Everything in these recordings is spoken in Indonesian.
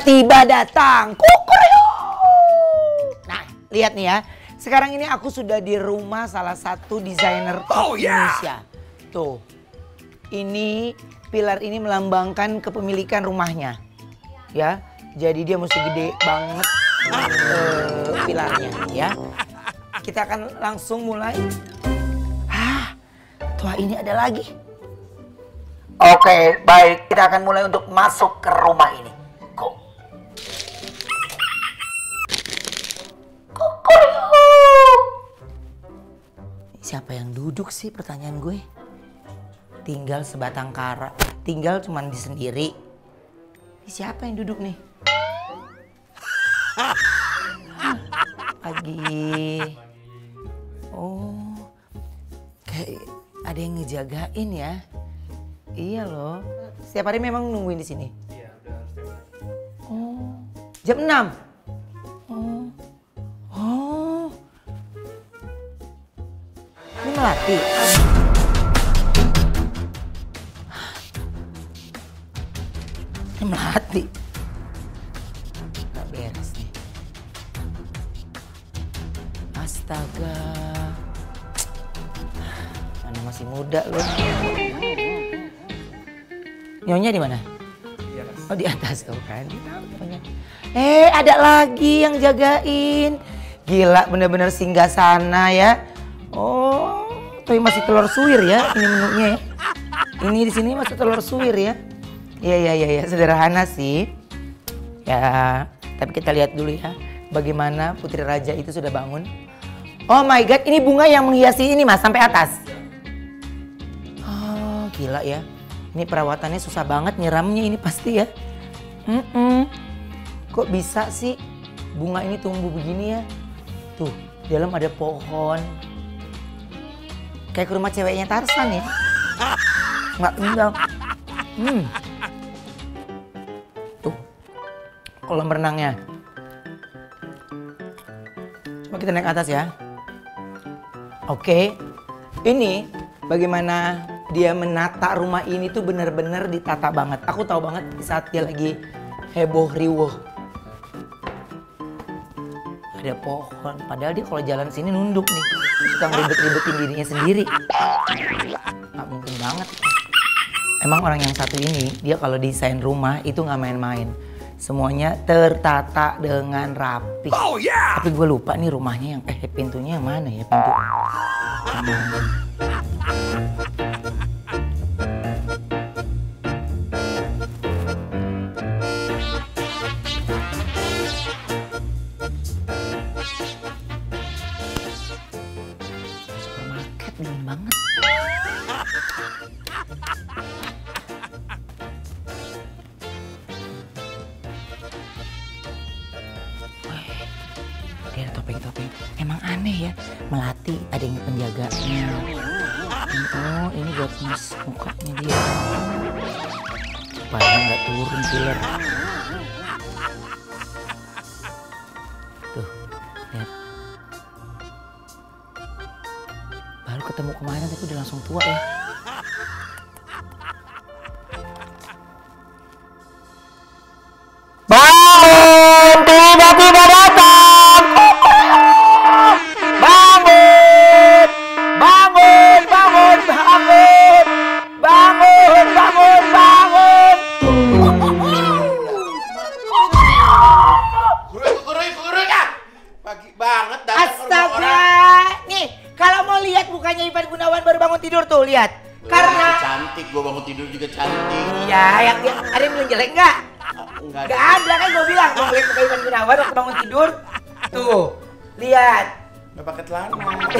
tiba-tiba datang. Kukuryo. Nah, lihat nih ya. Sekarang ini aku sudah di rumah salah satu desainer top Indonesia. Tuh. Ini pilar ini melambangkan kepemilikan rumahnya. Ya. Jadi dia mesti gede banget pilarnya ya. Kita akan langsung mulai. Tua ini ada lagi. Oke, baik. Kita akan mulai untuk masuk ke rumah ini. Go. Siapa yang duduk sih, pertanyaan gue? Tinggal sebatang kara. Tinggal cuman di sendiri. Siapa yang duduk nih? Pagi. Oh, kayak ada yang ngejagain ya. Iya loh. Setiap hari memang nungguin di sini. Iya, udah setiap hari. Oh, jam 6. Oh. Ini Melati. Ini Melati. Gak beres nih. Astaga. Mana masih muda loh. Nyonya di mana? Di atas. Oh di atas tuh kan. Ada lagi yang jagain. Gila bener-bener singgah sana ya. Oh, tapi masih telur suwir ya ini menunya ya. Ini di sini masih telur suwir ya. Iya, sederhana sih. Ya, tapi kita lihat dulu ya bagaimana Putri Raja itu sudah bangun. Oh my god, ini bunga yang menghiasi ini Mas sampai atas. Oh, gila ya. Ini perawatannya susah banget nyiramnya ini pasti ya. Kok bisa sih bunga ini tumbuh begini ya? Tuh, di dalam ada pohon. Kayak ke rumah ceweknya Tarsan ya. Nggak tinggal. Tuh, kolam renangnya. Coba kita naik atas ya. Oke, ini bagaimana dia menata rumah ini tuh bener-bener ditata banget. Aku tahu banget di saat dia lagi heboh riuh. Ada pohon, padahal dia kalau jalan sini nunduk nih. Suka ngeribet-ribetin dirinya sendiri. Gak mungkin banget. Emang orang yang satu ini, dia kalau desain rumah itu gak main-main. Semuanya tertata dengan rapi. Oh, yeah. Tapi gue lupa nih rumahnya yang, pintunya yang mana ya pintu? Supermarket dingin banget. Dia ada topeng-topeng. Emang aneh ya, Melati ada yang penjaganya. Oh, ini buat mas mukanya dia. Supaya nggak turun pilar. Tuh, lihat. Baru ketemu kemarin tapi udah langsung tua ya. Bangun, tiba-tiba datang. Bangun, bangun, bangun, bangun, bangun, bangun, bangun. Kurang ah! Pagi banget datang Astaga, nih kalau mau lihat mukanya Ivan Gunawan baru bangun tidur tuh lihat. Karena cantik, gua bangun tidur juga cantik. iya, yang ada yang bilang jelek nggak? Enggak Nggak ada kan gue bilang mau lihat muka Ivan Gunawan waktu bangun tidur. Tuh, lihat. Nggak pakai celana.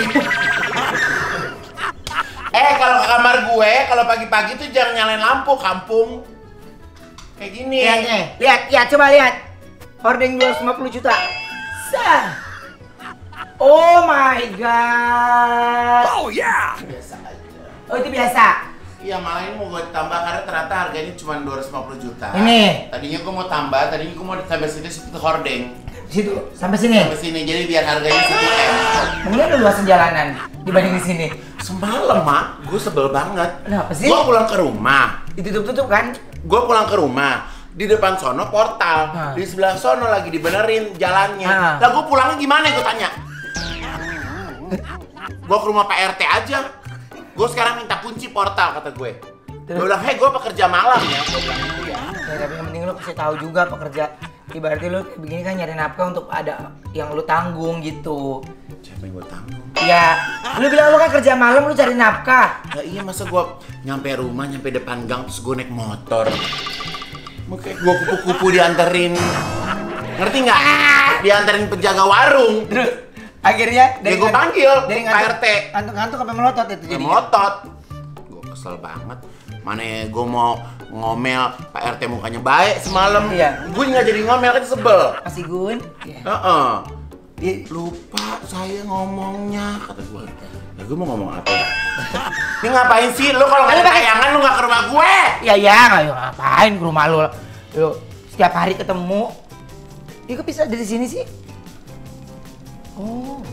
Kalau ke kamar gue, kalau pagi-pagi tuh jangan nyalain lampu, kampung. Kayak gini. Lihat nih, lihat, coba lihat. Hordeng 250 juta. Sah. Oh my god. Oh ya. Biasa aja. Oh itu biasa. Iya, malah ini mau gue tambah karena ternyata harganya cuma 250 juta. Ini. Tadinya gue mau tambah, tadinya gue mau ditambah sini seperti hordeng. Situ, sampai sini. Sampai sini, jadi biar harganya 1 M. Mending ada luasan jalanan dibanding di sini. Semalam, Mak, gue sebel banget. Kenapa sih? Gue pulang ke rumah. Ditutup-tutup kan? Gue pulang ke rumah. di depan sono portal, di sebelah sono lagi dibenerin jalannya. Lah gue pulangnya gimana gue tanya? Gue ke rumah Pak RT aja. Gue sekarang minta kunci portal kata gue. Gue bilang, hei gue pekerja malam ya. Gue bilang gitu ya. Ya tapi yang penting lu pasti tahu juga pekerja. Ibaratnya lu kayak begini kan nyari nafkah untuk ada yang lu tanggung gitu. Siapa yang gue tanggung? Ya, lu bilang lu kan kerja malam lu cari nafkah. Ya iya masa gue nyampe rumah, nyampe depan gang terus gue naik motor. Mungkin gue kupu-kupu dianterin. Ngerti nggak? Dianterin penjaga warung. Terus akhirnya dari gue panggil dari Pak RT. Ngantuk-ngantuk sampai melotot itu jadi. Melotot. Gue kesel banget. Mana gue mau ngomel Pak RT mukanya baik semalam. Iya. Gue nggak jadi ngomel kan sebel. Masih Gun. Lupa saya ngomongnya kata gue. Ya gue mau ngomong apa ya? Ini ngapain sih lu kalau nggak ada tayangan lu nggak ke rumah gue? Ya ngapain ke rumah lu? Lu setiap hari ketemu. Ya kok bisa dari sini sih? Oh.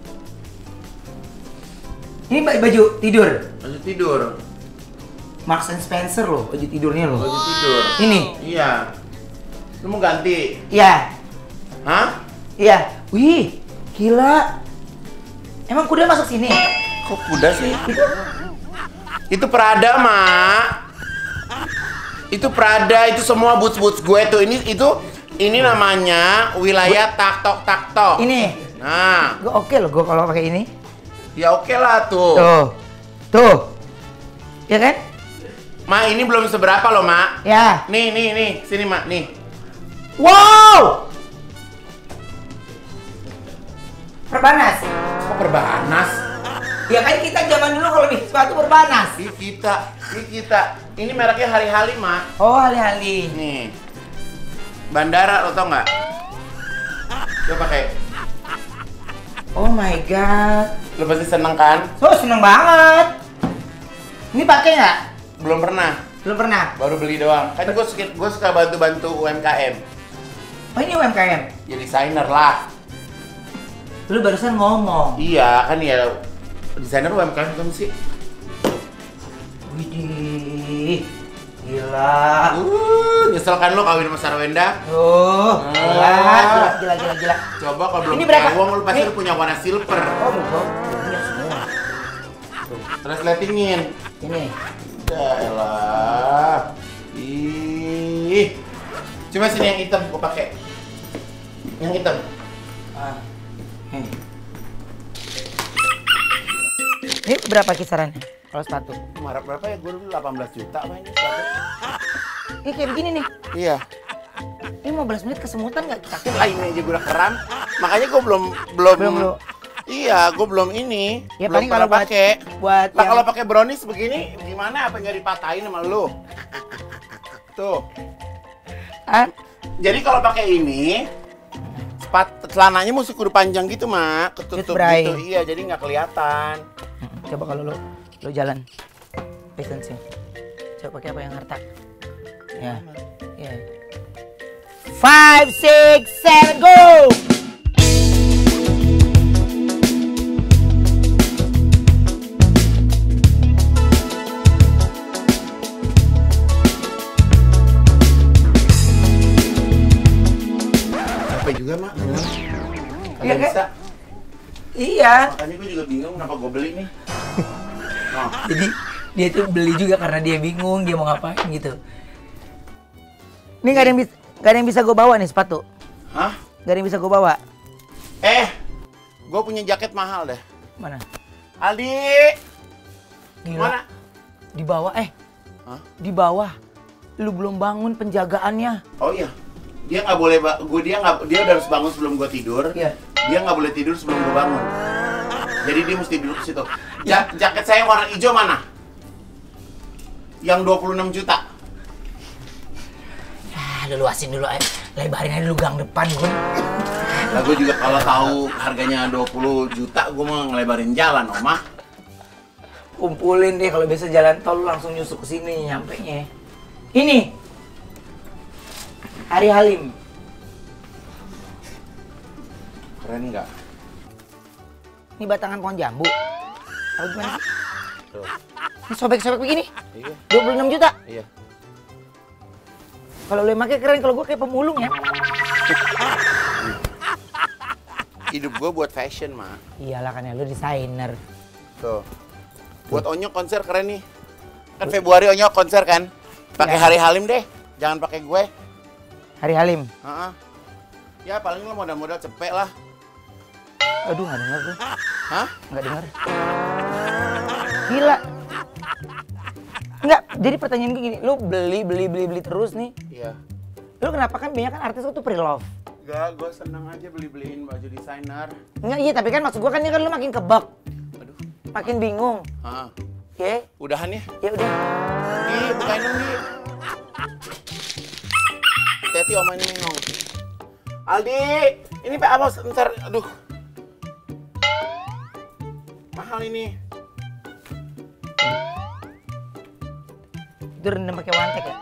Ini baju tidur. Baju tidur. Marks and Spencer loh, baju tidurnya loh. Baju tidur. Ini. Iya. Lu mau ganti? Iya. Hah? Iya. Wih, gila. Emang kuda masuk sini? Kok kuda sih? Itu Prada, Mak. Itu Prada, itu semua boots-boots gue tuh. Ini namanya wilayah tak-tok. Ini. Nah. Gue oke loh gue kalau pakai ini. Ya oke lah tuh. Tuh. Ya kan? Ma, ini belum seberapa loh, Mak. Ya. Nih. Sini, Mak. Nih. Wow! Perbanas. Kok perbanas? Ya kan kita zaman dulu kalau bikin sepatu perbanas. Ini kita. Ini mereknya Hari-Hali, Mak. Oh, Hari-Hali. Nih. Bandara, lo tau nggak? Coba pakai. Oh my god. Lo pasti seneng kan? Oh, seneng banget. Ini pakai nggak? Belum pernah. Belum pernah. Baru beli doang. Kan gue suka bantu-bantu UMKM. Oh, ini UMKM. Ya desainer lah. Lu barusan ngomong. Iya, kan ya desainer UMKM kan sih. Widih. Gila. Nyesel kan lo kawin sama Sarwenda? Gila. Coba kalau belum Ini berapa? uang lo pasti punya warna silver. Oh, betul. Punya semua. Terus liatingin. Ini. Ya elah. Ih. Cuma sini yang hitam gue pakai. Yang hitam. Ini berapa kisarannya kalau sepatu? Marah berapa ya? Gue dulu 18 juta apa ini sepatu? Ini kayak begini nih. Iya. Ini 15 menit kesemutan nggak kita? Lah ini aja gue udah keram. Makanya gue belum. Iya, gue belum ini. Ya belum paling kalau pakai. buat Lah kalau pakai brownies begini gimana? Apa nggak dipatahin sama lu? Tuh. Jadi kalau pakai ini celananya mesti kudu panjang gitu, Mak. Ketutup gitu. Iya, jadi nggak kelihatan. Coba kalau lo jalan. Fashion. Coba pakai apa yang harta? Ya. 5, 6, 7, go! Capek juga, Mak. Iya, bisa. Iya. Makanya gue juga bingung kenapa gue beli nih. Jadi dia tuh beli juga karena dia bingung dia mau ngapain gitu. Ini gak ada yang bisa gue bawa nih sepatu. Hah? Gak ada yang bisa gue bawa. Gue punya jaket mahal deh. Mana? Aldi. Gila. Mana? Di bawah. Hah? Di bawah. Lu belum bangun penjagaannya. Oh iya. Dia nggak boleh. Dia udah harus bangun sebelum gue tidur. Iya. Dia nggak boleh tidur sebelum gue bangun. Jadi dia mesti duduk situ. Jaket saya yang warna hijau mana? Yang 26 juta. Lu luasin dulu aja. Lebarin aja dulu gang depan, Gun. Lah gue juga kalau tahu harganya 20 juta, gue mau ngelebarin jalan, Oma. Kumpulin deh kalau biasa jalan tol lu langsung nyusuk ke sini nyampenya. Ini. Hari Halim. Keren nggak? Ini batangan pohon jambu. Atau gimana sih? Tuh. Ini sobek-sobek begini. Iya. 26 juta. Iya. Kalau lu yang pakai keren, kalau gue kayak pemulung ya. Hidup gue buat fashion, Mak. Iyalah kan ya, lu desainer. Tuh. Buat Onyok konser keren nih. Kan Februari Onyok konser kan? Pakai Hari Halim deh. Jangan pakai gue. Hari Halim. Heeh. Ya paling lo modal-modal cepet lah. Aduh, nggak denger gue. Hah? Nggak denger. Gila. Enggak, jadi pertanyaan gue gini, lu beli terus nih. Iya. Lu kenapa kan banyak kan artis tuh pre-love? Enggak, gue seneng aja beli-beliin baju desainer. Enggak, iya tapi kan maksud gue kan ini kan lu makin kebak. Aduh. Makin bingung. Heeh. Oke? Udahan ya? Ya udah. Nih, bukain dong, Di. Hati-hati Oma ini ngomong. Aldi, ini Pak Amos, ntar, aduh. Mahal ini. Itu rendam pakai wantek ya?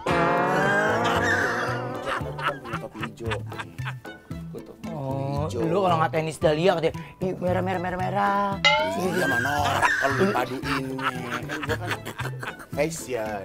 Kan punya topi hijau. Oh, lu kalau nggak tenis Dahlia katanya, ih merah. Iya mah norak kalau dipaduinnya. Kan gua kan fashion.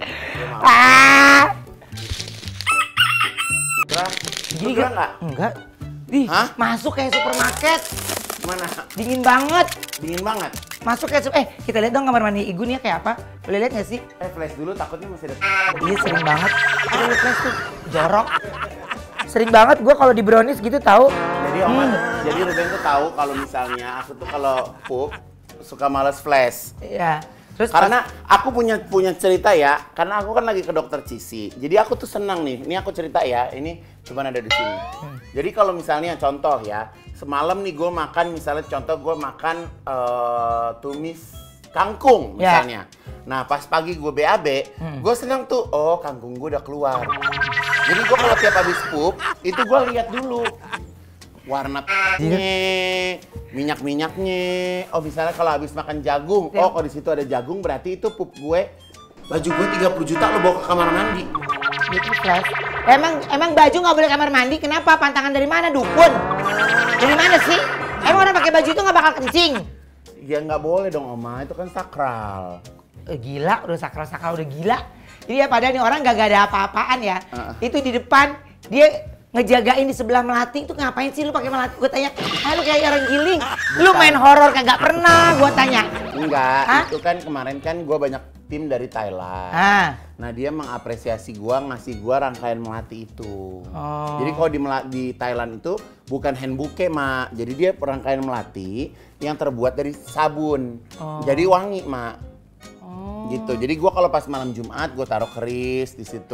Gini Gerah nggak? Enggak. Ih, Hah? masuk kayak supermarket. Mana? Dingin banget. Dingin banget. Masuk kayak kita lihat dong kamar mandi Igun ya kayak apa? Boleh lihat nggak sih? Flash dulu takutnya masih ada. Iya sering banget. Kita lihat flash tuh jorok. Sering banget gue kalau di brownies gitu tahu. Jadi jadi Ruben tuh tahu kalau misalnya aku tuh kalau pup suka males flash. Iya. Terus Karena aku punya cerita ya, karena aku kan lagi ke dokter Cici. Jadi aku tuh senang nih. Ini aku cerita ya, ini cuman ada di sini. Jadi kalau misalnya contoh ya, semalam nih gue makan misalnya contoh gue makan tumis kangkung misalnya. Nah pas pagi gue BAB, gue senang tuh, oh kangkung gue udah keluar. Jadi gue kalau tiap habis pup, itu gue lihat dulu warna minyak-minyaknya. Oh misalnya kalau habis makan jagung, oh kalau di situ ada jagung berarti itu pup gue. Baju gue 30 juta lo bawa ke kamar mandi. gitu flash. Emang baju nggak boleh kamar mandi? Kenapa? Pantangan dari mana dukun? Dari mana sih? Emang orang pakai baju itu nggak bakal kencing? Ya nggak boleh dong Oma, itu kan sakral. Gila, udah sakral udah gila. Jadi ya padahal nih orang gak ada apa-apaan ya. Itu di depan dia ngejagain di sebelah melati itu ngapain sih lu pakai melati? Gue tanya, lu kayak orang giling. Lu main horor kagak pernah? Gue tanya. Enggak, Hah? itu kan kemarin kan gue banyak tim dari Thailand. Nah dia mengapresiasi gue, ngasih gue rangkaian melati itu. Jadi kalau di Thailand itu bukan hand bouquet Mak. Jadi dia rangkaian melati yang terbuat dari sabun. Jadi wangi Mak. Gitu. Jadi gue kalau pas malam Jumat gue taruh keris di situ.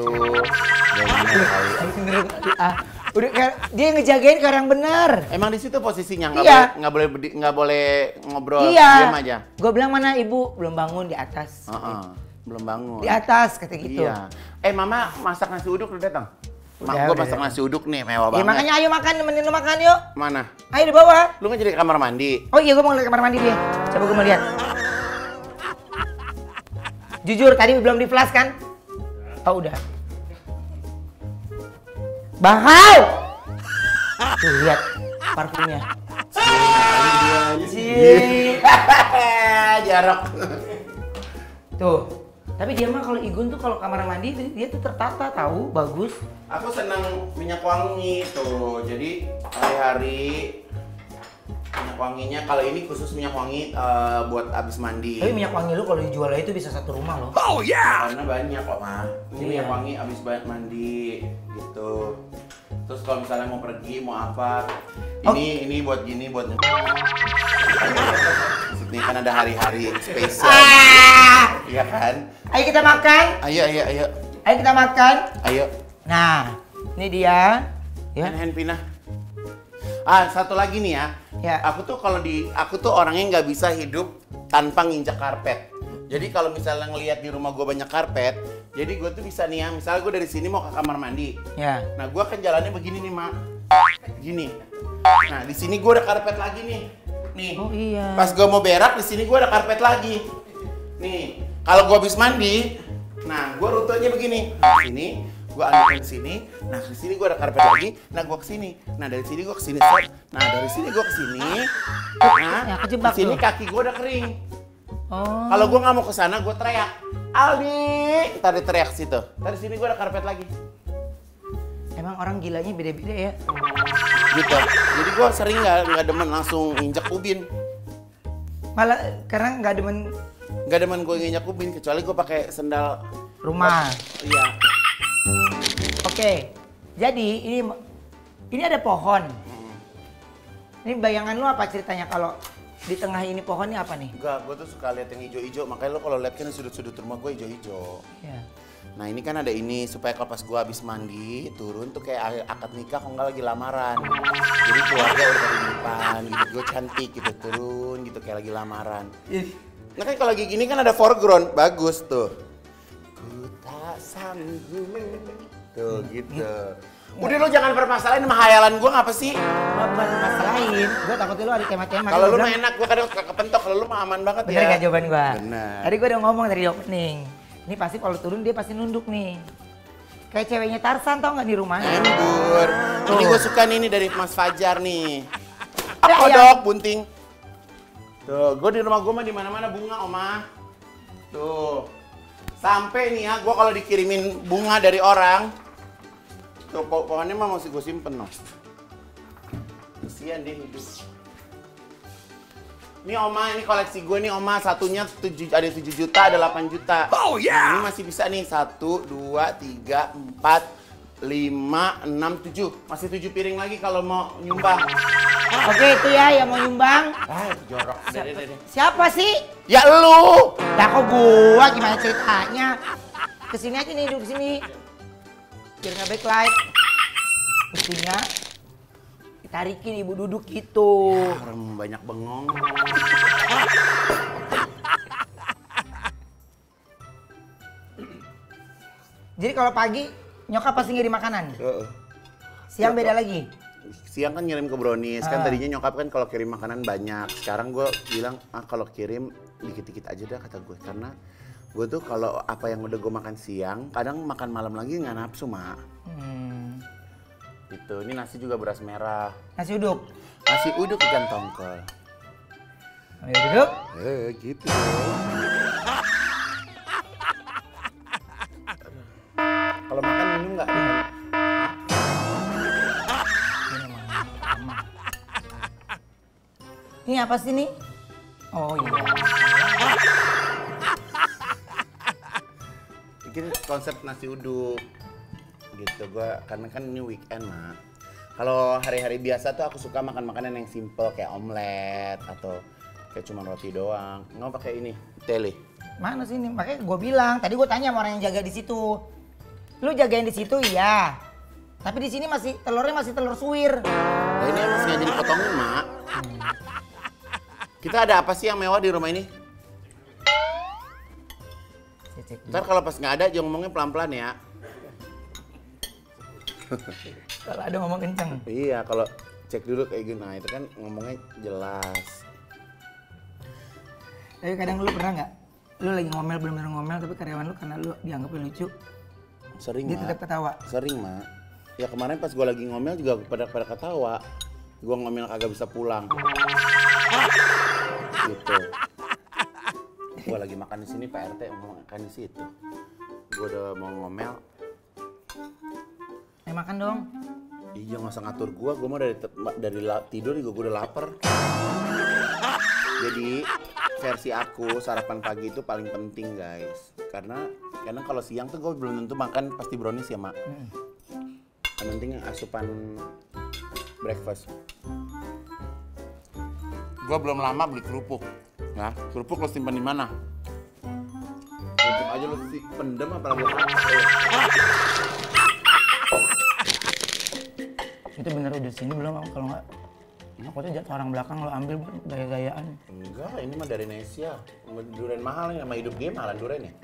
Udah kayak dia ngejagain ke orang bener. Emang di situ posisinya nggak boleh ngobrol, diam aja. Gue bilang mana ibu belum bangun di atas. Belum bangun. Di atas kata gitu. Iya. Mama masak nasi uduk udah datang. Gue masak nasi uduk nih mewah banget. Makanya ayo makan, nemenin lu makan yuk. Mana? Ayo di bawah. Lu nggak jadi ke kamar mandi? Oh iya gue mau ke kamar mandi dia. Coba gue mau lihat. Jujur tadi belum di flash kan? Oh udah. Bahau! Tuh lihat parfumnya. Jarok. Tuh. Tapi dia mah kalau Igun tuh kalau kamar mandi dia tuh tertata tahu, bagus. Aku senang minyak wangi tuh. Jadi hari-hari minyak wanginya kalau ini khusus minyak wangi buat abis mandi. Tapi minyak wangi lu kalau dijual itu bisa satu rumah loh. Oh ya. Karena banyak kok mah. Ini minyak wangi abis banget mandi gitu. Terus kalau misalnya mau pergi mau apa, ini buat gini buat. Ini kan ada hari-hari spesial. Iya kan? Ayo kita makan. Ayo. Ayo kita makan. Ayo. Nah, ini dia. Ya. Hand pinah. Satu lagi nih ya. Aku tuh orangnya nggak bisa hidup tanpa nginjak karpet. Jadi kalau misalnya ngelihat di rumah gue banyak karpet, jadi gue tuh bisa nih ya, misalnya gue dari sini mau ke kamar mandi. Ya. Nah gue kan jalannya begini nih Mak. Gini. Nah di sini gue ada karpet lagi nih. Nih. Oh iya. Pas gue mau berak di sini gue ada karpet lagi. Nih. Kalau gue habis mandi, nah gue rutenya begini. Sini. Gue ambil ke sini, nah ke sini gue ada karpet lagi, nah gue ke sini, nah dari sini gue ke sini, nah dari sini gue ke sini, nah di sini kaki gue udah kering. Kalau gue nggak mau ke sana, gue teriak, Aldi, ntar teriak situ, dari sini gue ada karpet lagi. Emang orang gilanya beda-beda ya. Gitu. Jadi gue sering nggak demen langsung injak ubin. Malah karena nggak demen Nggak demen gue nginjak ubin kecuali gue pakai sendal rumah. Iya. Oke, jadi ini ada pohon. Ini bayangan lu apa ceritanya kalau di tengah ini pohon ini apa nih? Enggak, gue tuh suka lihat yang hijau-hijau. Makanya lo kalau lihat kan sudut-sudut rumah gue hijau-hijau. Ya. Nah ini kan ada ini supaya kalau pas gue habis mandi turun tuh kayak akad nikah kok nggak lagi lamaran. Jadi keluarga udah pada di depan gitu, gue cantik gitu turun gitu kayak lagi lamaran. Nah kan kalau lagi gini kan ada foreground, bagus tuh. Ku tak sanggup tuh gitu. Udah lo jangan permasalahin sama hayalan gue ngapa sih? Bukan masalahin, gue takutnya lu ada tema-tema. Kalau lu mah enak, gue kadang suka kepentok. Kalau lu mah aman banget bener ya. gak jawaban gue? Bener. Tadi gue udah ngomong dari opening. Ini pasti kalau turun dia pasti nunduk nih. Kayak ceweknya Tarsan tau gak di rumah? Embur. Ini gue suka nih ini dari Mas Fajar nih. Ya, Kodok, bunting. Tuh, gue di rumah gue mah di mana-mana bunga, Oma. Tuh. Sampai nih ya, gue kalau dikirimin bunga dari orang, tuh pohonnya mah masih gue simpen loh. Kasian dia hidup. Ini Oma, ini koleksi gue nih Oma, satunya ada 7 juta, ada 8 juta. Oh ya. Yeah. Ini masih bisa nih, 1, 2, 3, 4, 5, 6, 7. Masih 7 piring lagi kalau mau nyumbang. Oke itu ya yang mau nyumbang. Ah, jorok. Siapa sih? Ya lu. Lah kok gua gimana ceritanya? Kesini aja nih, duduk sini. Biar nggak backlight. Mestinya ditarikin ibu duduk gitu. Orang banyak bengong. Jadi kalau pagi nyokap pasti ngirim makanan. Siang beda lagi. Siang kan ngirim ke brownies, kan tadinya nyokap kan kalau kirim makanan banyak. Sekarang gue bilang, kalau kirim dikit-dikit aja dah kata gue. Karena gue tuh kalau apa yang udah gue makan siang, kadang makan malam lagi nggak nafsu, Mak. Gitu, ini nasi juga beras merah. Nasi uduk? Nasi uduk ikan tongkol. Ayo duduk. Gitu. Kalau makan minum nggak? Ini apa sih nih? Oh iya. Ini konsep nasi uduk. Gitu gua karena kan ini weekend, Mak. Kalau hari-hari biasa tuh aku suka makan makanan yang simple kayak omelet atau kayak cuma roti doang. Nggak pakai ini, tele. Mana sih ini? Makanya gue bilang, tadi gue tanya sama orang yang jaga di situ. Lu jagain di situ iya. Tapi di sini masih telurnya masih telur suwir. Nah, ini emang sengaja dipotongin, Mak. Kita ada apa sih yang mewah di rumah ini? Ntar kalau pas nggak ada, jangan ngomongnya pelan-pelan ya. Kalau ada ngomong kenceng. Iya, kalau cek dulu kayak gini, nah itu kan ngomongnya jelas. Tapi kadang lu pernah nggak? Lu lagi ngomel bener-bener ngomel, tapi karyawan lu karena lu dianggapnya lucu. Sering, dia Mak. tetap ketawa. Sering, Mak. Ya kemarin pas gue lagi ngomel juga pada ketawa. Gue ngomel kagak bisa pulang. Gitu. Gue lagi makan di sini, Pak RT mau makan di situ. Gue udah mau ngomel. Makan dong. Iya nggak usah ngatur gue mau dari tidur juga gue udah lapar. Jadi versi aku sarapan pagi itu paling penting guys. Karena kalau siang tuh gue belum tentu makan pasti brownies ya, Mak. Yang penting asupan breakfast. Gue belum lama beli kerupuk. Ya, kerupuk lo simpan di mana? Kerupuk aja lo pendem apalagi Itu bener udah sini belum? Kalau nggak, aku tuh jatuh orang belakang lo ambil gaya-gayaan. Enggak, ini mah dari Indonesia. Durian mahal nih, sama hidup dia malah durian ya.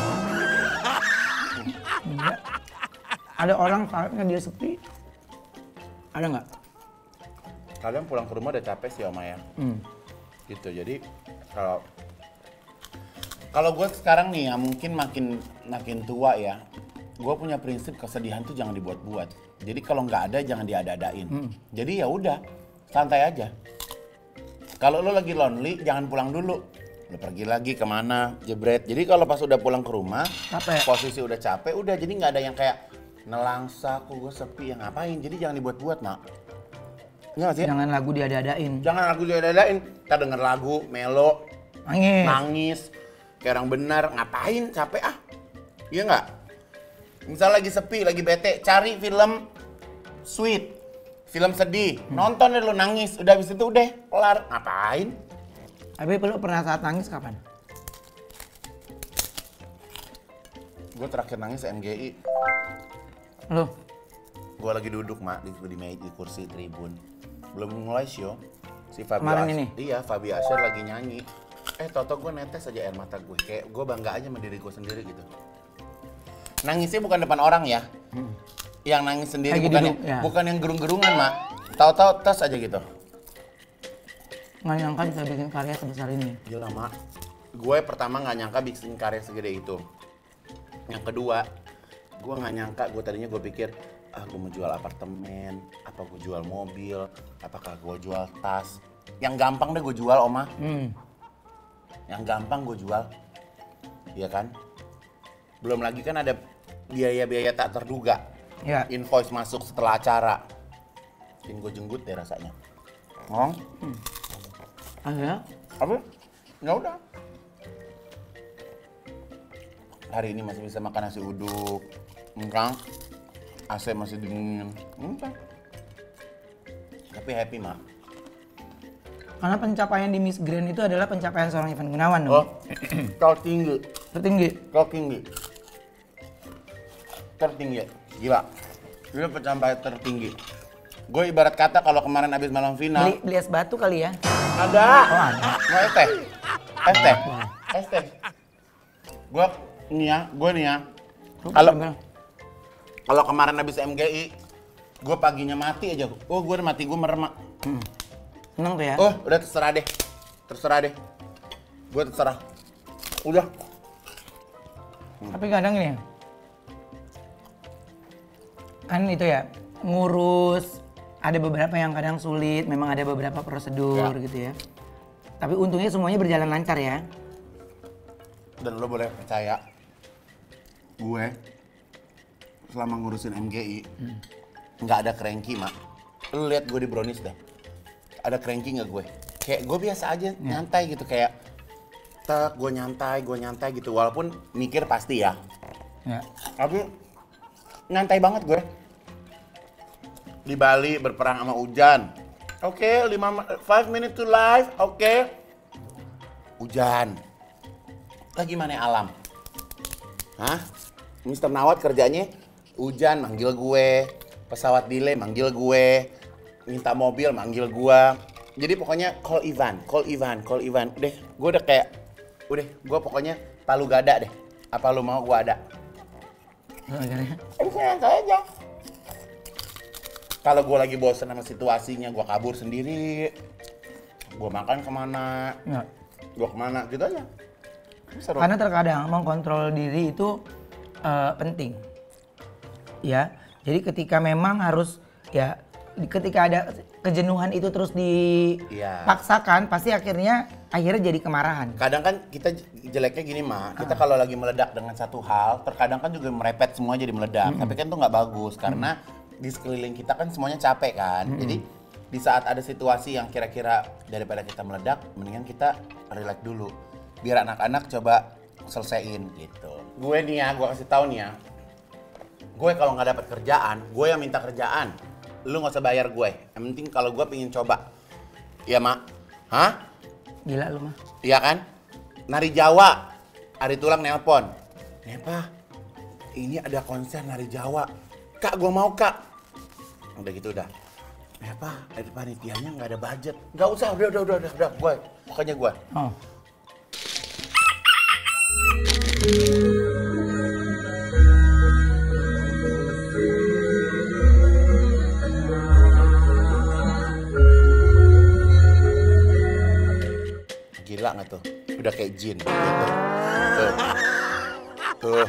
Enggak. Ada orang saatnya dia sepi. Ada nggak? Kalian pulang ke rumah udah capek sih, Oma ya. Gitu, jadi kalau gue sekarang nih ya mungkin makin tua ya. Gue punya prinsip kesedihan tuh jangan dibuat-buat. Jadi kalau nggak ada jangan diada-adain. Jadi ya udah santai aja. Kalau lo lagi lonely jangan pulang dulu. Lo pergi lagi kemana, jebret. Jadi kalau pas udah pulang ke rumah, capek. Posisi udah capek, udah jadi nggak ada yang kayak Nelangsa aku gue sepi, ya ngapain? Jadi jangan dibuat-buat, Mak. Iya nggak sih? Jangan lagu diada-adain. Jangan lagu diada-adain. Kita denger lagu, melo, Nangis. nangis, kayak orang benar. Ngapain? Capek ah. Iya nggak? Misal lagi sepi, lagi bete, cari film sweet, film sedih. Nonton deh lu nangis, udah habis itu udah kelar. Ngapain? Tapi lu pernah saat nangis kapan? Gue terakhir nangis MGI. Lu? Gue lagi duduk, Mak, di kursi tribun. Belum mulai show. Si Fabi Kemarin ini? Iya, Fabi Asher lagi nyanyi. Toto gue netes aja air mata gue. Kayak gue bangga aja sama diri gue sendiri gitu. Nangisnya bukan depan orang ya. Yang nangis sendiri bukan yang gerung-gerungan, Mak. Tahu-tahu tes aja gitu. Nggak nyangka bisa bikin karya sebesar ini. Gila, Mak. Gue pertama nggak nyangka bikin karya segede itu. Yang kedua, gue nggak nyangka, tadinya gue pikir, gue mau jual apartemen, apa gue jual mobil, apakah gue jual tas. Yang gampang deh gue jual, Oma. Yang gampang gue jual. Iya kan? Belum lagi kan ada biaya-biaya tak terduga. Ya. Invoice masuk setelah acara. Bikin gue jenggut deh rasanya. Ngong? Akhirnya? Apa? Ya udah. Hari ini masih bisa makan nasi uduk. Enggak. AC masih dingin. Enggak. Tapi happy, Mak. Karena pencapaian di Miss Grand itu adalah pencapaian seorang Ivan Gunawan dong. Oh, tertinggi. Tertinggi. Tertinggi. Tertinggi. Gila. Gila pencapaian tertinggi. Gue ibarat kata kalau kemarin abis malam final. Beli es batu kali ya? Ada. Oh, ada. Mau es teh? Es teh? Es teh. Gue nih ya. Kalau kemarin habis MGI, gue paginya mati aja. Oh, gue udah mati, gue merem. Seneng tuh ya? Oh, udah terserah deh. Terserah deh. Gue terserah. Udah. Tapi kadang ini kan itu ya, ngurus, ada beberapa yang kadang sulit, memang ada beberapa prosedur gitu ya. Tapi untungnya semuanya berjalan lancar ya. Dan lo boleh percaya, gue selama ngurusin MGI nggak ada cranky, Mak. Lo lihat gue di Brownies deh, ada cranky nggak gue? Kayak gue biasa aja, nyantai gitu, kayak gue nyantai gitu, walaupun mikir pasti ya. Tapi nyantai banget gue. Di Bali berperang sama hujan. Oke, 5 minutes to live. Oke. Hujan. Lagi mana alam? Hah? Mr. Nawat kerjanya hujan manggil gue, pesawat delay manggil gue, minta mobil manggil gue. Jadi pokoknya call Ivan. Udah, gue udah kayak, gue pokoknya palu gada deh. Apa lu mau gue ada? Saya aja. Kalau gue lagi bosan sama situasinya, gue kabur sendiri. Gue makan kemana, gue kemana, gitu aja. Seru. Karena terkadang mengkontrol diri itu penting. Ya, jadi ketika memang harus, ya ketika ada kejenuhan itu terus dipaksakan, pasti akhirnya jadi kemarahan. Kadang kan kita jeleknya gini, Mak, kita kalau lagi meledak dengan satu hal, terkadang kan juga merepet semua jadi meledak. Tapi kan itu nggak bagus, karena di sekeliling kita kan semuanya capek kan. Jadi di saat ada situasi yang kira-kira daripada kita meledak, mendingan kita relax dulu. Biar anak-anak coba selesaiin gitu. Gue nih ya, gue kasih tahu nih ya. Gue kalau nggak dapat kerjaan, gue yang minta kerjaan. Lu nggak usah bayar gue. Yang penting kalau gue pengen coba. Iya, Mak? Hah? Gila lu, mah. Iya kan? Nari Jawa. Ari Tulang nelpon. Nepa, ini ada konser nari Jawa. Kak, gue mau, Kak. Udah gitu udah. Nepa, ada panitianya nggak ada budget. Nggak usah, udah. Gue, pokoknya gue. Oh. Gila nggak tuh? Udah kayak jin. Gitu. Tuh.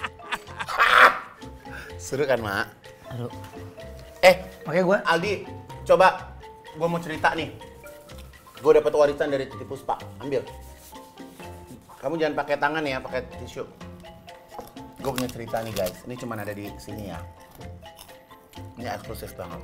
Seru kan, Mak? Aduh. Oke, gue. Aldi, coba. Gue mau cerita nih. Gue dapat warisan dari Titi Puspa. Ambil. Kamu jangan pakai tangan ya, pakai tisu. Gue punya cerita nih, guys. Ini cuma ada di sini ya. Ini eksklusif banget.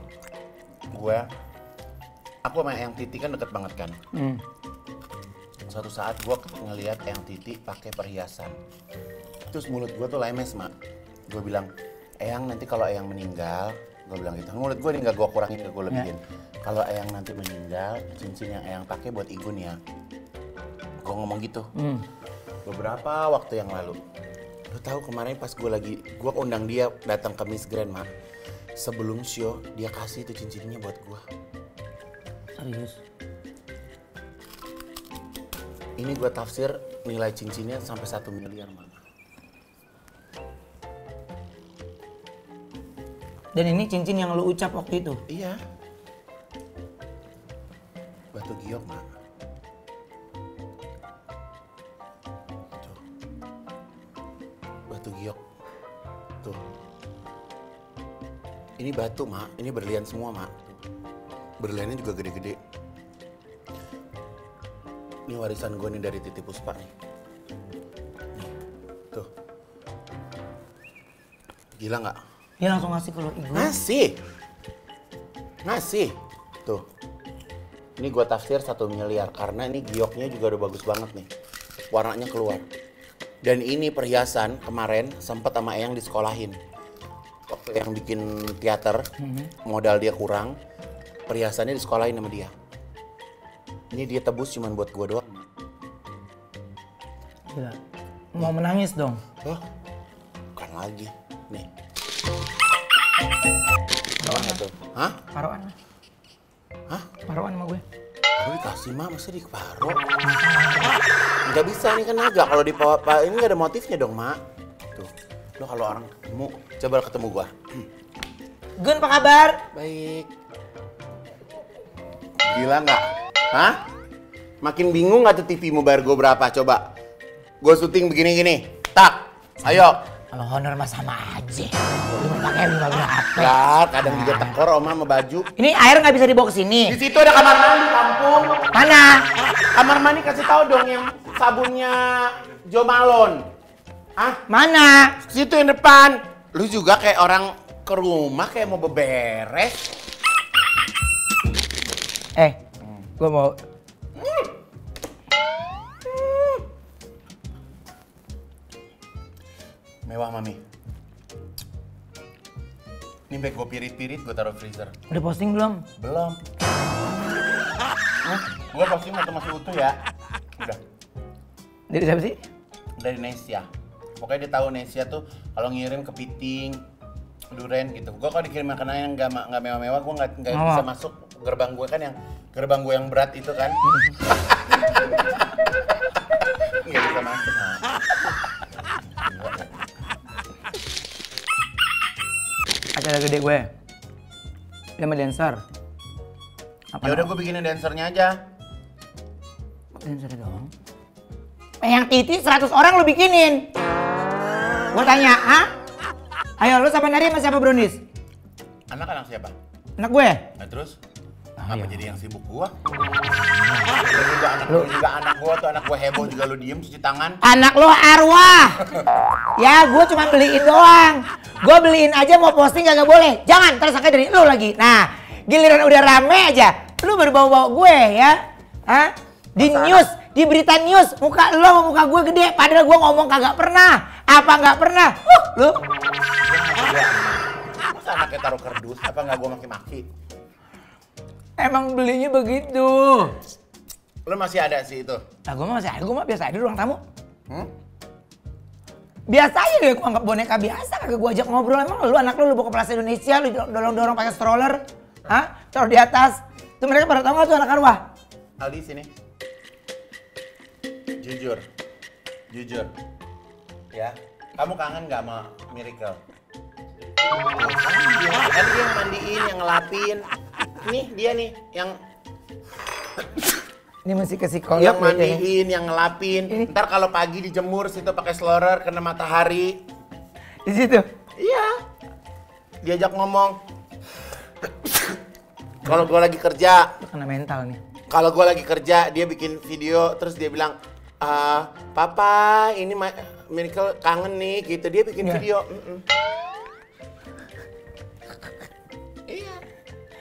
Aku sama Eyang Titi kan deket banget kan. Suatu saat gue ngeliat Eyang Titi pakai perhiasan. Terus mulut gue tuh lemes, Mak. Gue bilang, Eyang nanti kalau Eyang meninggal, gue bilang gitu. Mulut gue ini nggak gue kurangin, nggak gue lebihin. Kalau Eyang nanti meninggal, cincin yang Eyang pakai buat Igun ya. Gue ngomong gitu. Beberapa waktu yang lalu. Lo tahu kemarin pas gue undang dia datang ke Miss Grand, Mak. Sebelum show, dia kasih itu cincinnya buat gue. Serius? Ini gue tafsir nilai cincinnya sampai 1 miliar, Mak. Dan ini cincin yang lu ucap waktu itu? Iya. Batu giok, Mak. Tuh. Batu giok. Tuh. Ini batu, Mak. Ini berlian semua, Mak. Berliannya juga gede-gede. Ini warisan gue nih dari Titi Puspa nih. Nih. Tuh. Gila nggak? Dia langsung ngasih ke lu, Igun? Ngasih. Tuh. Ini gue tafsir 1 miliar karena ini gioknya juga udah bagus banget nih. Warnanya keluar. Dan ini perhiasan kemarin sempat sama Eyang disekolahin. Waktu yang bikin teater, modal dia kurang, perhiasannya disekolahin sama dia. Ini dia tebus cuman buat gue doang. Gila. Mau menangis dong? Oh, bukan lagi. Nih. Mana tuh? Hah? Paruan. Hah? Paruan sama gue. Baru dikasih, Mak, masa diparo? Nggak bisa, ini kan naga. Kalau di ini nggak ada motifnya dong, Mak. Tuh, lo kalau orang ketemu, coba ketemu gua. Gun, apa kabar? Baik. Gila nggak? Hah? Makin bingung nggak tuh TV mau bayar gua berapa? Coba. Gua syuting begini-gini. Tak, ayo. Kalau honor mah sama aja. Lu mau pakai 5 berapa? Lah, kadang juga tekor Oma sama baju. Ini air nggak bisa dibawa ke sini. Di situ ada kamar mandi, kampung. Mana? Kamar mandi kasih tahu dong yang sabunnya Jo Malone. Ah, Mana? situ yang depan. Lu juga kayak orang ke rumah kayak mau beberes. Gue mau. Mewah, Mami. Ini bag gue pirit-pirit, gue taruh freezer. Udah posting belum? Belum. Gue posting waktu masih utuh ya. Udah. Dari siapa sih? Dari Nesia. Pokoknya dia tahu Nesia tuh kalau ngirim kepiting, duren gitu. Gue kalau dikirim makanan yang nggak mewah-mewah, gue nggak bisa masuk gerbang gue kan gerbang gue yang berat itu kan. Nggak bisa masuk. Acara gede gue. Dia sama dancer. Ya udah gue bikinin dancernya aja. Dancer doang. Yang Titi 100 orang lu bikinin. Gue tanya, ah? Ayo lu siapa nari sama siapa brownies? Anak-anak siapa? Anak gue. Nah terus? Apa jadi yang sibuk gua? Lu juga anak gua tuh, anak gua heboh juga lu diem cuci tangan. Anak lu arwah. Ya gue cuma beliin doang. Gue beliin aja mau posting gak boleh. Jangan, tersangka dari lu lagi. Nah, giliran udah rame aja. Lu baru bawa-bawa gue ya. Hah? Di news, di berita news. Muka lu sama muka gue gede. Padahal gue ngomong kagak pernah. Apa gak pernah? Lu. Masa anaknya taruh kardus? Apa gak gua maki-maki? Emang belinya begitu. Lu masih ada sih itu? Nah gue mah masih ada, gue mah biasa aja di ruang tamu. Biasa aja deh, gue anggap boneka biasa, kagak gue ajak ngobrol. Emang lu anak lu bawa ke Plaza Indonesia, lu dorong-dorong pakai stroller. Hah? Taruh di atas. Tuh mereka pada tau gak tuh anak arwah? Aldi sini. Jujur. Ya, kamu kangen gak sama Miracle? Kan dia yang mandiin, yang ngelapin. Nih dia nih yang ini masih ke psikolog. yang mandiin, yang ngelapin. Ntar kalau pagi dijemur situ pakai slower kena matahari. Di situ. Iya. Diajak ngomong. Kalau gue lagi kerja. Kena mental nih. Kalau gue lagi kerja, dia bikin video terus dia bilang, Papa, ini Miracle kangen nih, gitu. Dia bikin video.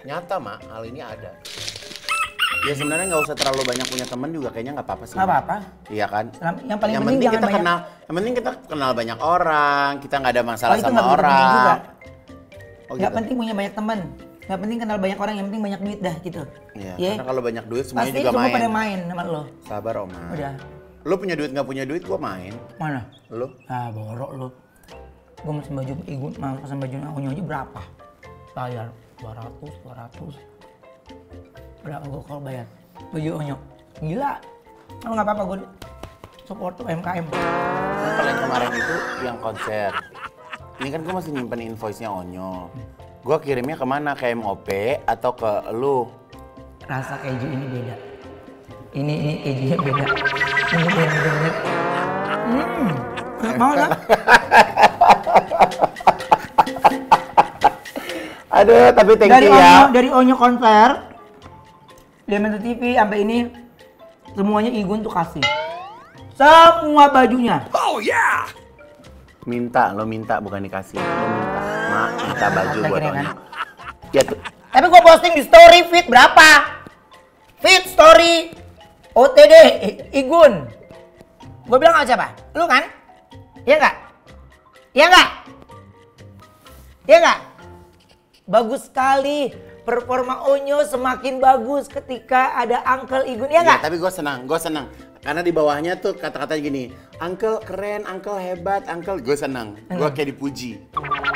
Nyata, Mak, hal ini ada. Ya sebenarnya nggak usah terlalu banyak punya teman juga kayaknya nggak apa-apa sih. Nggak apa-apa. Iya kan? Yang paling penting jangan kita banyak. kenal, yang penting kita kenal banyak orang, kita nggak ada masalah itu sama nggak penting orang. juga. Oh, Nggak gitu. penting punya banyak teman. Nggak penting kenal banyak orang, yang penting banyak duit dah gitu. Iya, Iya. karena kalau banyak duit semuanya Pasti juga semua main. pada main sama lo. Sabar, Oma. Udah. Lu punya duit nggak punya duit, gua main. Mana? Lu? Ah, borok lo. Gue mesen baju Igun, mesen baju Onyo aja berapa? Bayar 200. Berapa gue kalau bayar? Baju Onyo. Gila. Kalau nggak apa-apa gue support tuh UMKM. Nah, kalau yang kemarin itu yang konser. Ini kan gua masih nyimpen invoice-nya Onyo. Gua kirimnya kemana? Ke MOP atau ke lu? Rasa keju ini beda. Ini kejunya beda. Ini bener-bener. Mau nggak? Aduh, tapi thank you ya. Dari Onyo konser, Diamond TV sampai ini semuanya Igun tuh kasih. Semua bajunya. Lo minta bukan dikasih. Lo minta. Mak, minta baju Lagi buat nih, Onyo. kan? Ya tuh. Tapi gua posting di story feed berapa? Feed story OTD Igun. Gua bilang apa siapa? Lu kan? Iya enggak? Iya enggak? Iya enggak? Bagus sekali. Performa Onyo semakin bagus ketika ada Uncle Igun. Iya enggak? Ya, tapi gue senang. Karena di bawahnya tuh kata-kata gini, Uncle keren, Uncle hebat, Uncle. Gue senang. Gue kayak dipuji.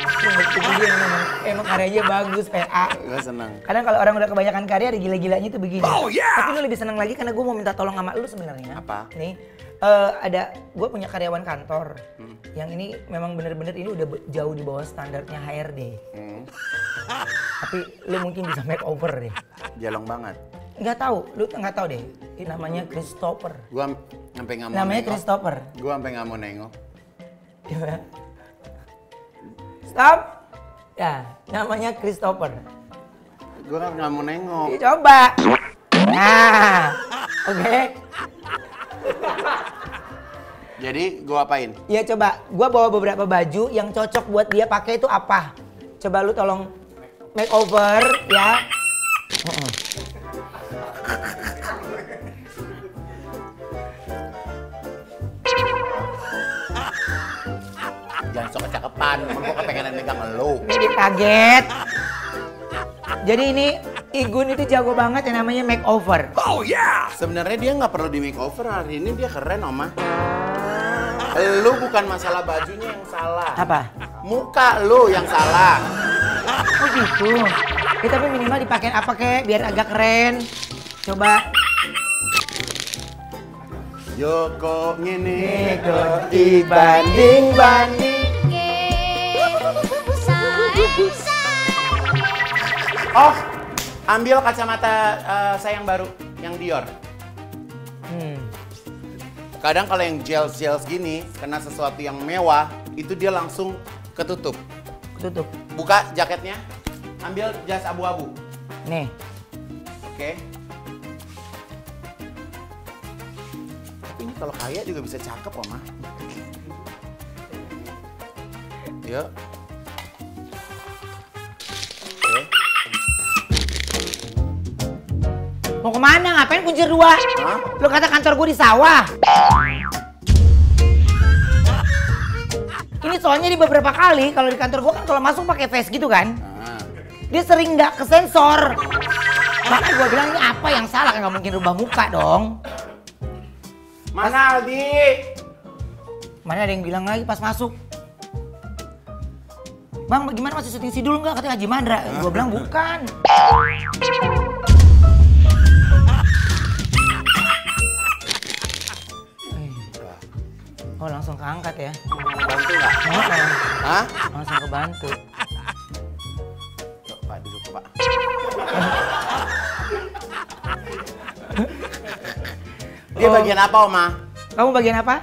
Emang karyanya bagus, PA. Gue senang. Kadang kalau orang udah kebanyakan karya, ada gila-gilanya tuh begini. Tapi lu lebih senang lagi karena gue mau minta tolong sama lu sebenarnya. Apa? Nih, gue punya karyawan kantor. Yang ini memang bener-bener ini udah jauh di bawah standarnya HRD. Tapi lu mungkin bisa makeover deh. Jalong banget. Nggak tahu, lu nggak tahu deh. Ini namanya Christopher. Gue sampai nggak mau Namanya nengok. Christopher. Gue sampai nggak mau nengok. Gimana? Stop. Ya, namanya Christopher. Gue nggak mau nengok. Coba. Nah, oke. Jadi gue apain? Ya coba, gua bawa beberapa baju yang cocok buat dia pakai itu apa? Coba lu tolong makeover ya. Jangan sok kecakepan, gue kepengenan megang lo. Ini kaget. Jadi ini Igun itu jago banget yang namanya makeover. Sebenarnya dia nggak perlu di makeover, hari ini dia keren, Oma. Lu bukan masalah bajunya yang salah. Apa? Muka lu yang salah. Oh gitu. Ya, tapi minimal dipakai apa kek biar agak keren. Coba. Joko ngene Joko dibanding-banding. Oh, ambil kacamata saya yang baru, yang Dior. Kadang kalau yang gels gini, kena sesuatu yang mewah, itu dia langsung ketutup. Tutup. Buka jaketnya, ambil jas abu-abu. Nih. Oke. Tapi ini kalau kaya juga bisa cakep, Oma. Yuk. Oke. Mau kemana? Ngapain kunci dua? Hah? Lu kata kantor gue di sawah. Ini soalnya di beberapa kali kalau di kantor gue kan kalau masuk pakai face gitu kan. Nah. Dia sering nggak kesensor. Makanya gue bilang ini apa yang salah, kan nggak mungkin rubah muka dong. Mana Aldi? Mana ada yang bilang lagi pas masuk. Bang, bagaimana masih syuting Sidul nggak? Katanya Haji Mandra. Gue bilang bukan. Oh, langsung keangkat ya. Bantu nggak? Hah? Langsung kebantu. Yuk, Pak, duduk, Pak. Dia bagian apa, Oma? Kamu bagian apa?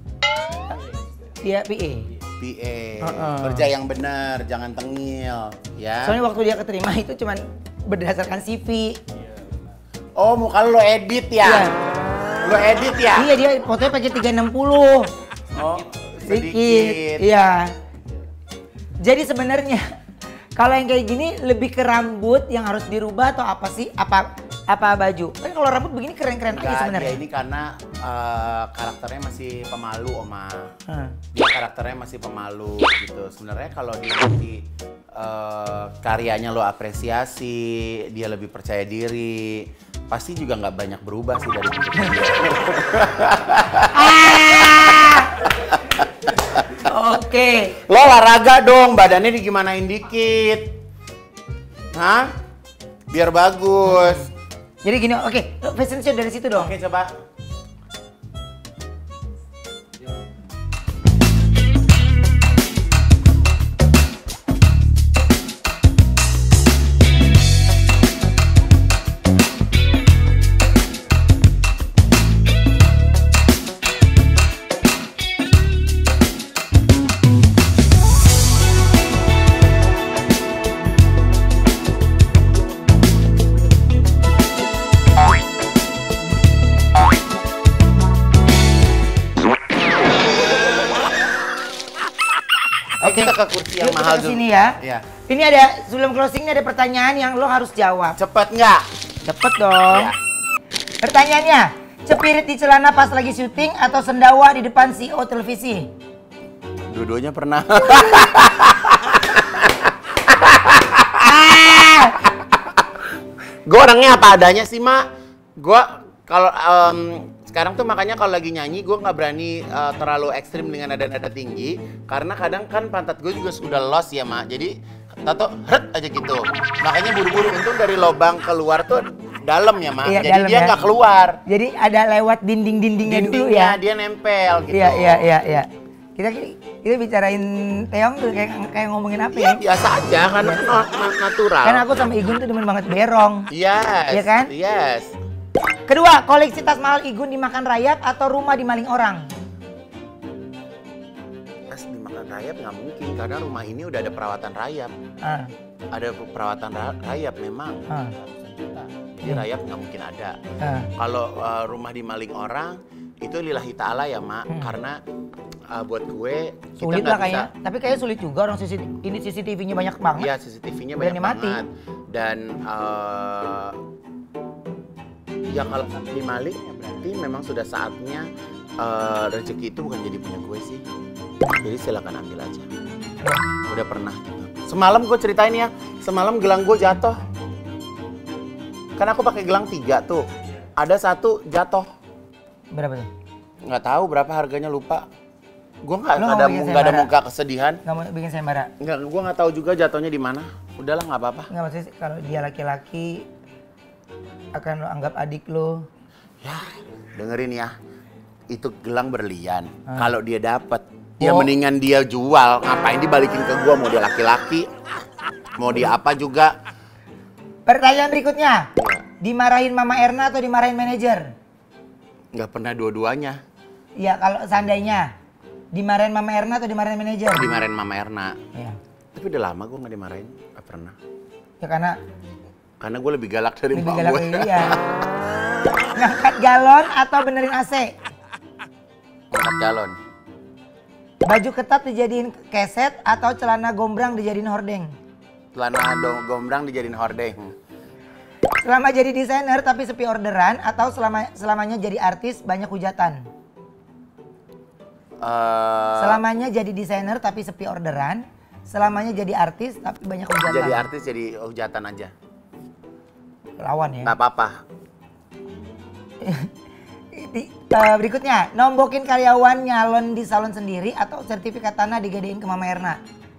Dia PA. PA. Kerja yang benar, jangan tengil, ya. Soalnya waktu dia keterima itu cuman berdasarkan CV. Oh, muka lu edit ya? Iya. Lu edit ya? Iya, dia fotonya pakai 360. Oh, Sedikit. Iya. Jadi sebenarnya Kalau yang kayak gini lebih ke rambut yang harus dirubah atau apa sih? Apa baju? Kan kalau rambut begini keren-keren aja sebenarnya. Dia ini karena karakternya masih pemalu, Oma. Dia karakternya masih pemalu gitu. Sebenarnya kalau dia nanti karyanya lo apresiasi, dia lebih percaya diri, pasti juga nggak banyak berubah sih dari bentuknya dia. Oke. Lo olahraga dong, badannya digimanain dikit. Hah? Biar bagus. Jadi gini, oke, fashion show dari situ dong. Oke, coba. Kita ke kursi yang mahal dulu. Sini ya. Iya. Ini ada sebelum closing ini ada pertanyaan yang lo harus jawab. Cepet nggak? Cepet dong. Ya. Pertanyaannya, cepirit di celana pas lagi syuting atau sendawa di depan CEO televisi? Dua-duanya pernah. Gue orangnya apa adanya sih, Mak. Gue kalau sekarang tuh makanya kalau lagi nyanyi gue nggak berani terlalu ekstrim dengan nada-nada tinggi karena kadang kan pantat gue juga sudah loss ya, Mak. Jadi tato heret aja gitu. Makanya buru-buru, untung dari lobang keluar tuh dalam ya, Mak. Iya, jadi dia nggak keluar. Jadi ada lewat dinding-dindingnya dulu ya. Dia nempel gitu. Iya. Kita bicarain Teong tuh kayak ngomongin apa ya? Biasa aja kan natural. Kan aku sama Igun tuh demen banget berong. Yes. Iya kan? Yes. Kedua, koleksi tas mahal Igun dimakan rayap atau rumah dimaling orang? Tas dimakan rayap nggak mungkin karena rumah ini udah ada perawatan rayap. Ada perawatan rayap memang. Jadi rayap nggak mungkin ada. Kalau rumah dimaling orang itu lillahi ta'ala ya, Mak. Karena buat gue kita sulit nggak lah kayaknya. Tapi kayaknya sulit juga orang ini CCTV-nya banyak banget. Iya, CCTV-nya banyak banget. Dan ya kalau dimaling ya berarti memang sudah saatnya rezeki itu bukan jadi punya gue sih. Jadi silakan ambil aja. Udah pernah gitu. Semalam gue ceritain ya, semalam gelang gue jatuh. Kan aku pakai gelang 3 tuh. Ada 1 jatuh. Berapa tuh? Nggak tahu berapa harganya, lupa. Gue nggak ada muka kesedihan. Nggak mau bikin sayembara? Nggak, gue nggak tahu juga jatuhnya di mana. Udahlah, nggak apa-apa. Nggak, maksudnya kalau dia laki-laki akan lo anggap adik lo. Ya, dengerin ya. Itu gelang berlian. Kalau dia dapat, ya mendingan dia jual. Ngapain dibalikin ke gue? Mau dia laki-laki, mau dia apa juga. Pertanyaan berikutnya. Dimarahin Mama Erna atau dimarahin manajer? Nggak pernah dua-duanya. Iya, kalau seandainya dimarahin Mama Erna atau dimarahin manajer? Dimarahin Mama Erna. Iya. Tapi udah lama gue nggak dimarahin, nggak pernah. Ya karena gue lebih galak dari lebih Mak galak gue. Iya. Ngangkat galon atau benerin AC? Ngangkat galon. Baju ketat dijadiin keset atau celana gombrang dijadiin hordeng? Celana gombrang dijadiin hordeng. Selama jadi desainer tapi sepi orderan atau selamanya jadi artis banyak hujatan? Selamanya jadi desainer tapi sepi orderan, selamanya jadi artis tapi banyak hujatan. Jadi artis jadi hujatan aja. Lawan ya. Nggak apa-apa. Berikutnya, nombokin karyawan nyalon di salon sendiri atau sertifikat tanah digadein ke Mama Erna?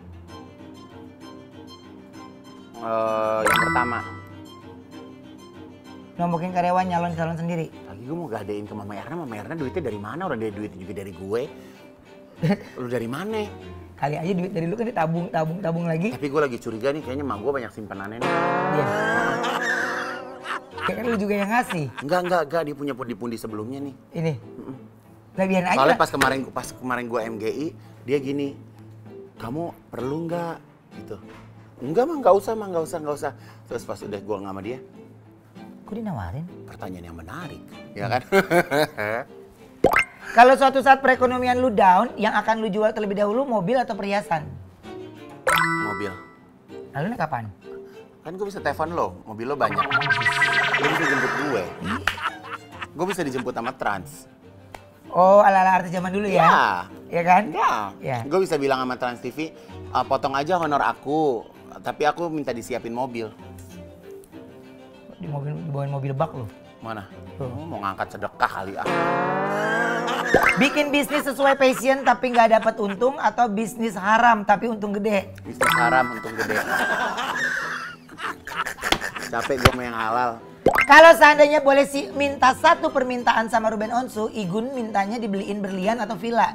Yang pertama. Nombokin karyawan nyalon di salon sendiri. Lagi gue mau gadein ke Mama Erna duitnya dari mana? Orang dia duitnya juga dari gue. Lu dari mana? Kali aja duit dari lu kan ditabung lagi. Tapi gue lagi curiga nih, kayaknya emak gue banyak simpenannya nih. Iya. Kayak kan lu juga yang ngasih. Enggak, dia punya pundi-pundi sebelumnya nih. Ini. Lah biarin aja. Soalnya pas kemarin gue MGI, dia gini, kamu perlu nggak gitu? Enggak mah, nggak usah. Terus pas udah gue sama dia, kok dinawarin? Pertanyaan yang menarik, ya kan? Kalau suatu saat perekonomian lu down, yang akan lu jual terlebih dahulu mobil atau perhiasan? Mobil. Lalu naik kapan? Kan gue bisa telepon lo, mobil lo banyak. Lo bisa jemput gue. Gue bisa dijemput sama Trans. Oh, ala-ala artis zaman dulu ya? Iya kan? Ya. Gue bisa bilang sama Trans TV, potong aja honor aku, tapi aku minta disiapin mobil. Dibawain mobil bak lo? Mana? Mau ngangkat sedekah kali ah. Bikin bisnis sesuai passion tapi nggak dapat untung atau bisnis haram tapi untung gede? Bisnis haram untung gede. Capek gue sama yang halal. Kalau seandainya boleh minta satu permintaan sama Ruben Onsu, Igun mintanya dibeliin berlian atau villa?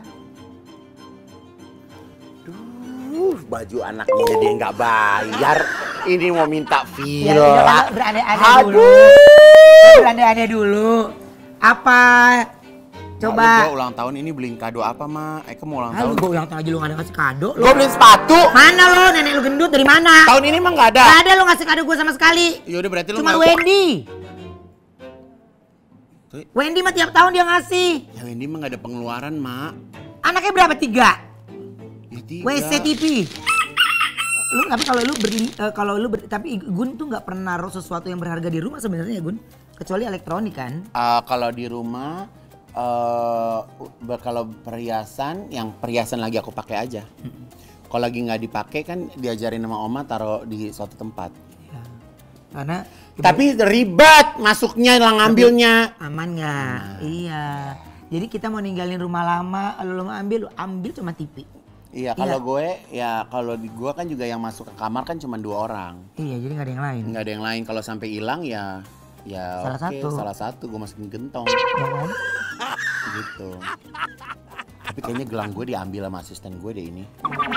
Baju anaknya dia nggak bayar. Ini mau minta Ya, villa. berandai-andai dulu. Berandai-andai dulu. Apa? Coba. Gue ulang tahun ini beliin kado apa, Ma? Eka mau ulang Halo, tahun. gue ulang tahun aja lu gak ada kasih kado. Gue beliin sepatu. Mana lo? Nenek lu gendut dari mana? Tahun ini mah nggak ada. Gak ada lo ngasih kado gue sama sekali. Yaudah berarti lu Cuma nggak- Wendy. Tuh. Wendy mah tiap tahun dia ngasih. Ya Wendy mah nggak ada pengeluaran, Ma. Anaknya berapa? 3? Ya, 3. WC TV. Lu tapi kalau lu tapi Gun tuh nggak pernah naruh sesuatu yang berharga di rumah sebenarnya ya Gun. Kecuali elektronik kan. Kalau di rumah, kalau perhiasan, yang perhiasan lagi aku pakai aja. Kalau lagi nggak dipakai kan diajarin sama Oma taruh di suatu tempat. Ya. Karena Tapi ribet masuknya lah ngambilnya. aman nggak? Iya. Jadi kita mau ninggalin rumah lama, lu mau ambil, lu ambil cuma TV. Iya, kalau kalau di gue kan juga yang masuk ke kamar kan cuma 2 orang. Iya, jadi nggak ada yang lain. Nggak ada yang lain. Kalau sampai hilang ya Salah satu gue masukin gentong. Ya kan? Gitu. Tapi kayaknya gelang gue diambil sama asisten gue deh ini.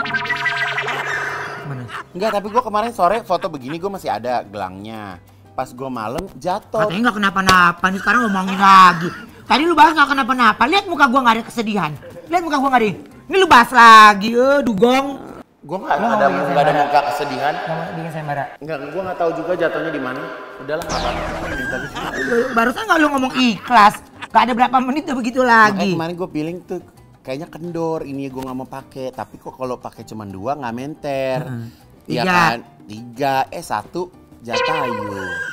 Mana? Enggak, tapi gue kemarin sore foto begini gue masih ada gelangnya. Pas gue malam jatuh. Katanya nggak kenapa-napa, nih sekarang ngomongin lagi. Tadi lu bahas nggak kenapa-napa, lihat muka gua nggak ada kesedihan. Lihat muka gua nggak ada. Ini lu bahas lagi, dugong. Gue nggak ada muka kesedihan. Kamu bikin sayembara. Enggak, gue nggak tahu juga jatuhnya di mana. Udahlah, nggak apa-apa. Barusan nggak lu ngomong ikhlas. Gak ada berapa menit udah begitu lagi. Kemarin gue feeling tuh kayaknya kendor. Ini gue nggak mau pakai. Tapi kok kalau pakai cuma 2 nggak menter. Iya kan? 3, 1 jatayu.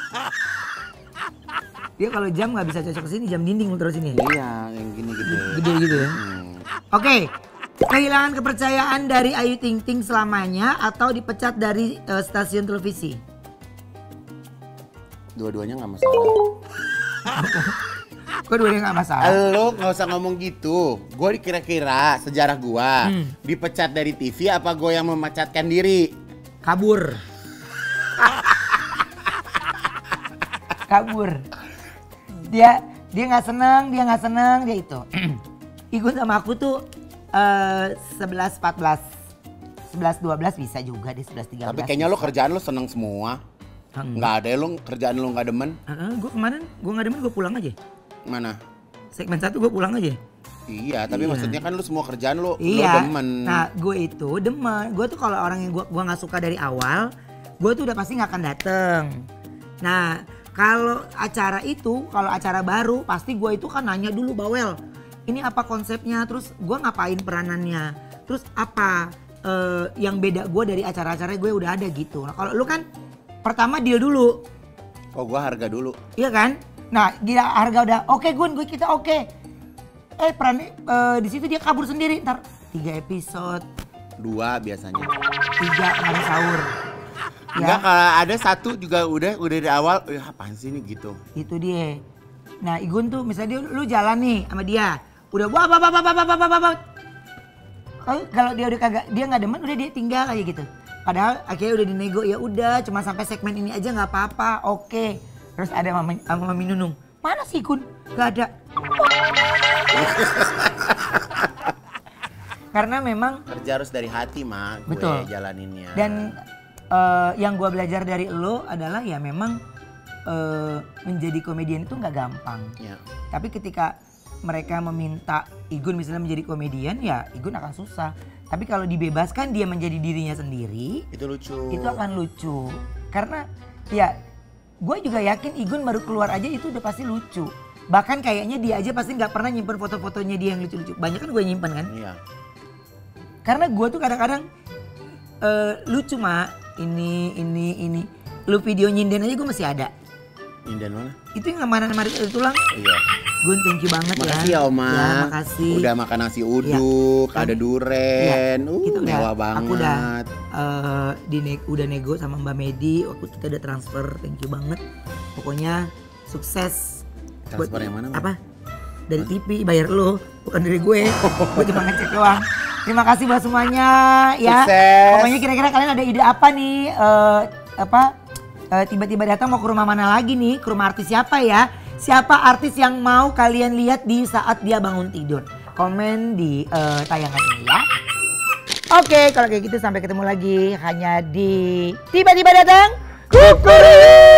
Dia kalau jam nggak bisa cocok ke sini, jam dinding terus ini. Iya, yang gini gede. Gede gitu ya. Oke. Kehilangan kepercayaan dari Ayu Ting Ting selamanya atau dipecat dari stasiun televisi? Dua-duanya nggak masalah. Kok dua-duanya nggak masalah? Lo nggak usah ngomong gitu. Gue kira-kira sejarah gue dipecat dari TV apa gue yang memecatkan diri? Kabur. Kabur. Dia nggak seneng, dia itu. Igun sama aku tuh 11, 14, 11, 12 bisa juga deh, 11, 13. Tapi kayaknya lo kerjaan lo seneng semua. Nggak ada lo kerjaan lo nggak demen. Gue kemarin gue nggak demen, gue pulang aja. Mana? Segmen 1 gue pulang aja. Iya, tapi maksudnya kan lo semua kerjaan lo demen. Nah gue itu demen. Gue tuh kalau orang yang gue nggak suka dari awal, gue tuh udah pasti nggak akan dateng. Nah kalau acara baru pasti gue itu kan nanya dulu, Bawel. Ini apa konsepnya, terus gue ngapain peranannya, terus apa yang beda gue dari acara-acara gue udah ada gitu. Nah kalau lu kan pertama deal dulu. Oh gue harga dulu. Iya kan? Nah gila harga udah oke Gun, kita oke. Peran di situ dia kabur sendiri, ntar 3 episode. 2 biasanya. 3 kemarin sahur. Enggak, kalau ada 1 juga udah dari awal, apaan sih ini gitu. Itu dia. Nah Igun tuh misalnya lu jalan nih sama dia. Udah kalau dia udah dia nggak demen, udah dia tinggal aja gitu. Padahal akhirnya udah dinego, ya udah cuma sampai segmen ini aja nggak apa-apa, oke. Terus ada Mami Nunung, mana sih Igun? Gak ada. Karena memang kerja harus dari hati gue betul jalaninnya. Dan yang gue belajar dari lo adalah ya memang menjadi komedian itu nggak gampang. Ya. Tapi ketika mereka meminta Igun misalnya menjadi komedian, ya Igun akan susah. Tapi kalau dibebaskan dia menjadi dirinya sendiri, itu lucu. Itu akan lucu. Karena ya gue juga yakin Igun baru keluar aja itu udah pasti lucu. Bahkan kayaknya dia aja pasti nggak pernah nyimpen foto-fotonya dia yang lucu-lucu. Banyak kan gue nyimpen kan. Iya. Karena gue tuh kadang-kadang lucu Ini. Lu video nyinden aja gue masih ada. Nyinden mana? Itu yang kemarin tulang. Iya. Gun, thank you banget makasih ya Oma. Ya, makasih. Udah makan nasi uduk, ada duren. Kita mewah banget. Aku udah nego sama Mbak Medi. Kita udah transfer, thank you banget. Pokoknya sukses. Transfer yang mana? Apa? Dari TV bayar lo, bukan dari gue. Gue cuma ngecek doang. Terima kasih buat semuanya ya. Sukses. Pokoknya kira-kira kalian ada ide apa nih? Tiba-tiba datang mau ke rumah mana lagi nih? Ke rumah artis siapa ya? Siapa artis yang mau kalian lihat di saat dia bangun tidur? Komen di tayangan ini ya. Oke, kalau kayak gitu sampai ketemu lagi hanya di Tiba-tiba Datang Kukuri.